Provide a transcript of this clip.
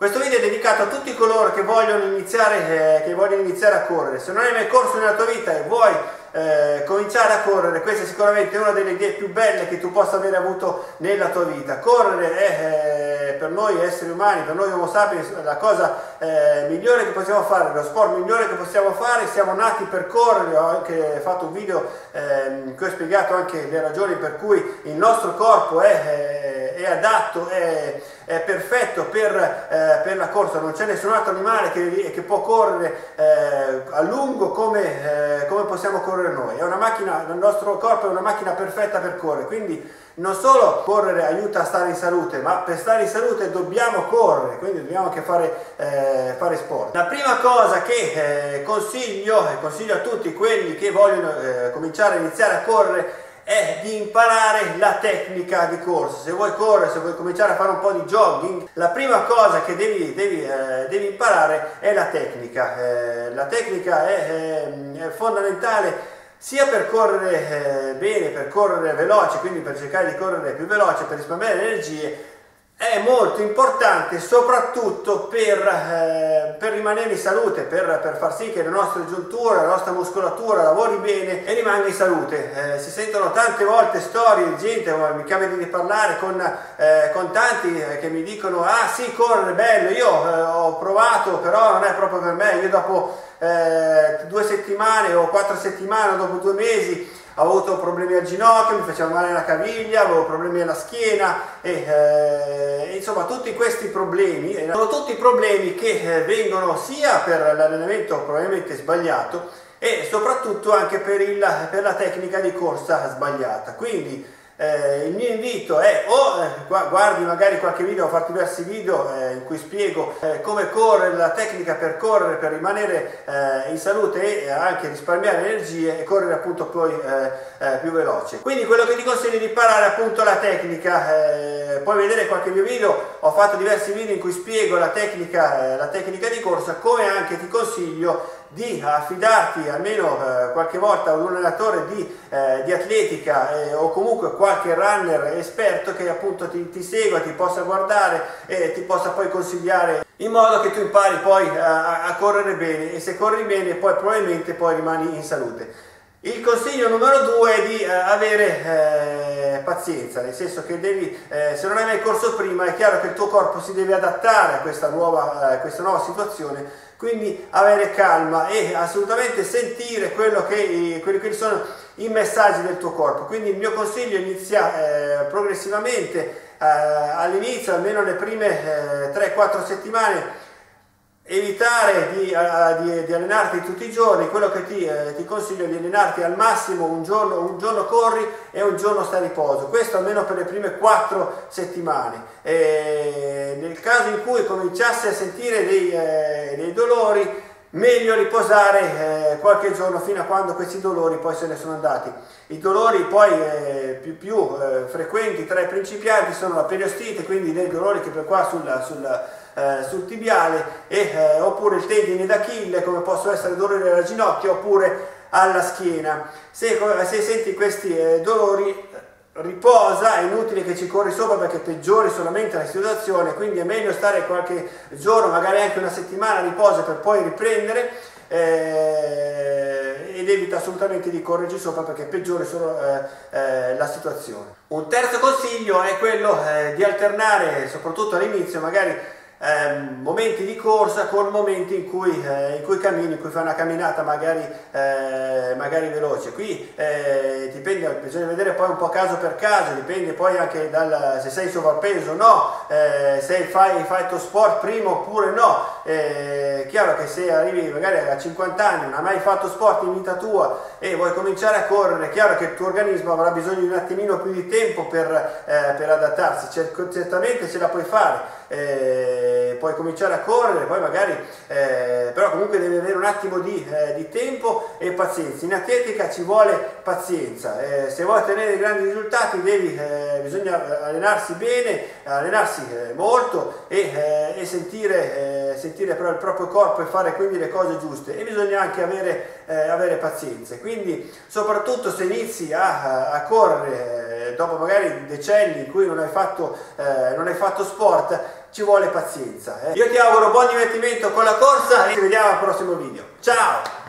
Questo video è dedicato a tutti coloro che vogliono iniziare a correre. Se non hai mai corso nella tua vita e vuoi cominciare a correre, questa è sicuramente una delle idee più belle che tu possa aver avuto nella tua vita. Correre è per noi esseri umani, per noi Homo sapiens, la cosa migliore che possiamo fare, lo sport migliore che possiamo fare. Siamo nati per correre. Ho anche fatto un video in cui ho spiegato anche le ragioni per cui il nostro corpo è adatto, è perfetto per la corsa. Non c'è nessun altro animale che può correre a lungo come possiamo correre noi. È una macchina, il nostro corpo è una macchina perfetta per correre, quindi non solo correre aiuta a stare in salute, ma per stare in salute dobbiamo correre, quindi dobbiamo anche fare sport. La prima cosa che consiglio a tutti quelli che vogliono cominciare a iniziare a correre è di imparare la tecnica di corsa. Se vuoi correre, se vuoi cominciare a fare un po' di jogging, la prima cosa che devi imparare è la tecnica. La tecnica è fondamentale sia per correre bene, per correre veloce, quindi per cercare di correre più veloce, per risparmiare energie. È molto importante soprattutto per rimanere in salute, per far sì che le nostre giunture, la nostra muscolatura lavori bene e rimanga in salute. Si sentono tante volte storie di gente, mi capita di parlare con tanti che mi dicono: ah sì, correre è bello, io ho provato, però non è proprio per me. Io dopo 2 settimane o 4 settimane, dopo 2 mesi, ho avuto problemi al ginocchio, mi faceva male la caviglia, avevo problemi alla schiena e insomma tutti questi problemi sono tutti problemi che vengono sia per l'allenamento probabilmente sbagliato e soprattutto anche per la tecnica di corsa sbagliata. Quindi il mio invito è guardi magari qualche video, ho fatto diversi video in cui spiego come correre, la tecnica per correre, per rimanere in salute e anche risparmiare energie e correre appunto poi più veloce. Quindi quello che ti consiglio è di imparare appunto la tecnica. Puoi vedere qualche mio video, ho fatto diversi video in cui spiego la tecnica di corsa, come anche ti consiglio di affidarti almeno qualche volta a un allenatore di atletica o comunque qualche runner esperto che appunto ti segua, ti possa guardare e ti possa poi consigliare, in modo che tu impari poi a correre bene, e se corri bene poi probabilmente poi rimani in salute. Il consiglio numero 2 è di avere pazienza, nel senso che se non hai mai corso prima, è chiaro che il tuo corpo si deve adattare a questa nuova situazione, quindi avere calma e assolutamente sentire quelli che sono i messaggi del tuo corpo. Quindi il mio consiglio inizia progressivamente, all'inizio, almeno le prime 3-4 settimane, evitare di allenarti tutti i giorni. Quello che ti consiglio è di allenarti al massimo un giorno corri e un giorno stai a riposo, questo almeno per le prime 4 settimane. E nel caso in cui cominciassi a sentire dei dolori, meglio riposare qualche giorno fino a quando questi dolori poi se ne sono andati. I dolori poi più frequenti tra i principianti sono la periostite, quindi dei dolori che per qua sul tibiale, oppure il tendine d'Achille, come possono essere dolori alla ginocchia oppure alla schiena. Se senti questi dolori, riposa, è inutile che ci corri sopra perché peggiori solamente la situazione, quindi è meglio stare qualche giorno, magari anche una settimana a riposo per poi riprendere, ed evita assolutamente di correrci sopra perché peggiori solo la situazione. Un terzo consiglio è quello di alternare, soprattutto all'inizio, magari momenti di corsa con momenti in cui cammini, in cui fai una camminata magari veloce. Qui dipende, bisogna vedere poi un po' caso per caso, dipende poi anche se sei in sovrappeso o no, se fai il tuo sport prima oppure no. Chiaro che se arrivi magari a 50 anni, non hai mai fatto sport in vita tua e vuoi cominciare a correre, è chiaro che il tuo organismo avrà bisogno di un attimino più di tempo per adattarsi. Certamente ce la puoi fare, puoi cominciare a correre, poi magari però comunque devi avere un attimo di tempo e pazienza. In atletica ci vuole pazienza, se vuoi ottenere grandi risultati bisogna allenarsi bene, allenarsi molto e sentire però il proprio corpo e fare quindi le cose giuste, e bisogna anche avere pazienza. Quindi soprattutto se inizi a correre dopo magari decenni in cui non hai fatto sport, ci vuole pazienza. Io ti auguro buon divertimento con la corsa e ci vediamo al prossimo video. Ciao!